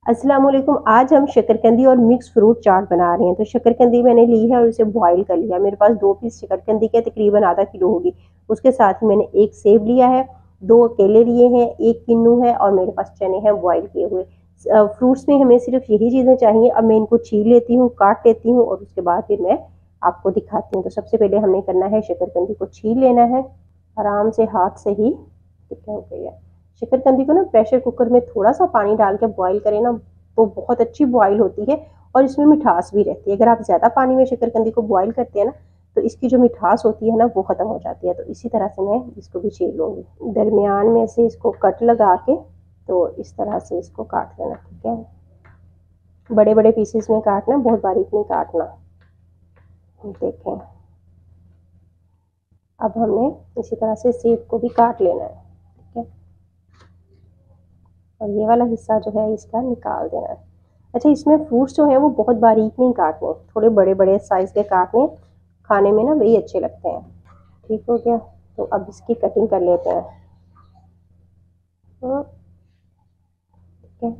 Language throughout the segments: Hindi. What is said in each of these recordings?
अस्सलाम वालेकुम। आज हम शकरकंदी और मिक्स फ्रूट चाट बना रहे हैं। तो शकरकंदी मैंने ली है और उसे बॉईल कर लिया। मेरे पास 2 पीस शकरकंदी के तकरीबन आधा किलो होगी। उसके साथ ही मैंने एक सेब लिया है, 2 केले लिए हैं, 1 किन्नू है और मेरे पास चने हैं बॉईल किए हुए। फ्रूट्स में हमें सिर्फ यही चीज़ें चाहिए। अब मैं इनको छील लेती हूँ, काट लेती हूँ और उसके बाद फिर मैं आपको दिखाती हूँ। तो सबसे पहले हमने करना है शकरकंदी को छील लेना है आराम से, हाथ से ही। ठीक हो गया। शकरकंदी को ना प्रेशर कुकर में थोड़ा सा पानी डाल के बॉईल करें ना तो बहुत अच्छी बॉईल होती है और इसमें मिठास भी रहती है। अगर आप ज़्यादा पानी में शकरकंदी को बॉईल करते हैं ना तो इसकी जो मिठास होती है ना वो ख़त्म हो जाती है। तो इसी तरह से मैं इसको भी छील लूँगी। दरमियान में से इसको कट लगा के तो इस तरह से इसको काट लेना। ठीक है, बड़े बड़े पीसेस में काटना, बहुत बारीक नहीं काटना। देखें, अब हमने इसी तरह से सेब को भी काट लेना है। ठीक है, और ये वाला हिस्सा जो है इसका निकाल देना है। अच्छा, इसमें फ्रूट्स जो है वो बहुत बारीक नहीं काटने, थोड़े बड़े बड़े साइज के काटने, खाने में ना वही अच्छे लगते हैं। ठीक हो गया, तो अब इसकी कटिंग कर लेते हैं। ठीक है,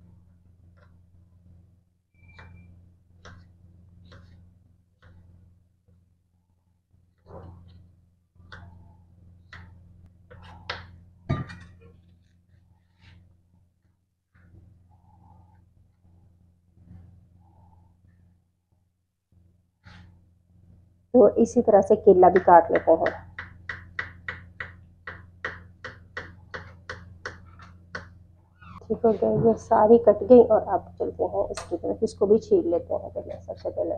तो इसी तरह से केला भी काट लेते हैं। ठीक हो गया, ये सारी कट गई और अब चलते हैं इसकी तरफ। इसको भी छील लेते हैं पहले, सबसे पहले।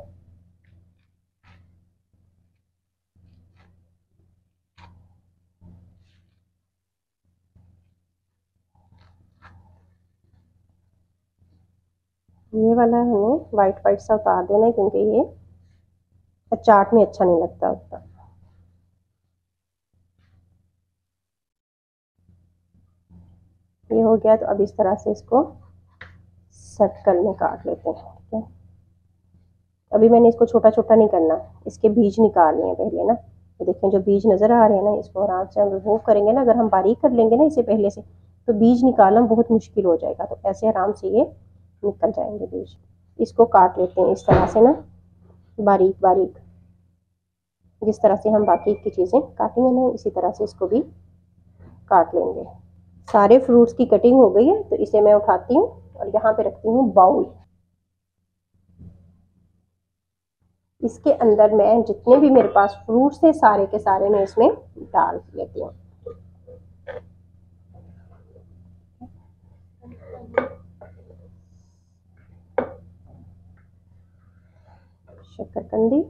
ये वाला हमें वाइट वाइट सा उतार देना है क्योंकि ये चाट में अच्छा नहीं लगता उतना। ये हो गया, तो अब इस तरह से इसको सर्कल में काट लेते हैं। ठीक है, अभी मैंने इसको छोटा छोटा नहीं करना, इसके बीज निकालने हैं पहले ना। तो देखें, जो बीज नज़र आ रहे हैं ना, इसको आराम से हम रिमूव करेंगे ना। अगर हम बारीक कर लेंगे ना इसे पहले से तो बीज निकालना बहुत मुश्किल हो जाएगा। तो ऐसे आराम से ये निकल जाएंगे बीज। इसको काट लेते हैं इस तरह से ना, बारीक बारीक। जिस तरह से हम बाकी की चीज़ें काटेंगे ना इसी तरह से इसको भी काट लेंगे। सारे फ्रूट्स की कटिंग हो गई है, तो इसे मैं उठाती हूँ और यहाँ पे रखती हूँ बाउल। इसके अंदर मैं जितने भी मेरे पास फ्रूट्स थे सारे के सारे मैं इसमें डाल लेती हूँ। शकरकंदी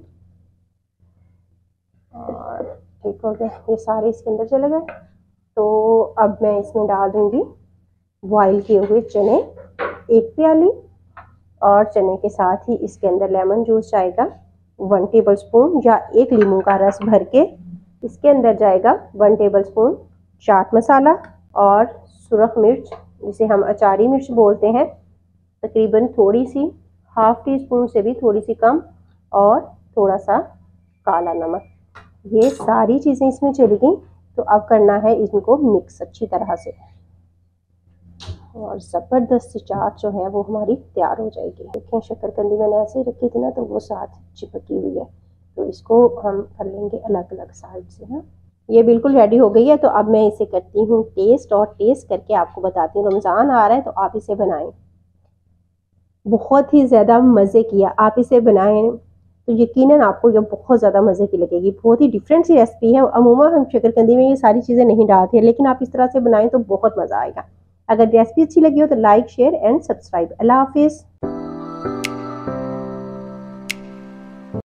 और ठीक हो गया, ये सारे इसके अंदर चले गए। तो अब मैं इसमें डाल दूंगी बॉईल किए हुए चने, 1 प्याली। और चने के साथ ही इसके अंदर लेमन जूस जाएगा 1 टेबलस्पून, या 1 लीमू का रस भर के। इसके अंदर जाएगा 1 टेबलस्पून चाट मसाला और सुरख मिर्च, जिसे हम अचारी मिर्च बोलते हैं, तकरीबन थोड़ी सी, ½ टीस्पून से भी थोड़ी सी कम, और थोड़ा सा काला नमक। ये सारी चीज़ें इसमें चली गई। तो अब करना है इनको मिक्स अच्छी तरह से, और ज़बरदस्त चाट जो है वो हमारी तैयार हो जाएगी। देखें, शकरकंदी मैंने ऐसे ही रखी थी ना तो वो साथ चिपकी हुई है। तो इसको हम कर लेंगे अलग अलग साइड से ना। ये बिल्कुल रेडी हो गई है। तो अब मैं इसे करती हूँ टेस्ट, और टेस्ट करके आपको बताती हूँ। रमज़ान आ रहा है तो आप इसे बनाएं, बहुत ही ज़्यादा मज़े किया। आप इसे बनाएं तो यकीनन आपको ये बहुत ज़्यादा मज़े की लगेगी। बहुत ही डिफरेंट सी रेसिपी है। अमूमन हम शकरकंदी में ये सारी चीज़ें नहीं डालते हैं, लेकिन आप इस तरह से बनाएं तो बहुत मज़ा आएगा। अगर रेसिपी अच्छी लगी हो तो लाइक, शेयर एंड सब्सक्राइब। अल्लाह हाफिज़।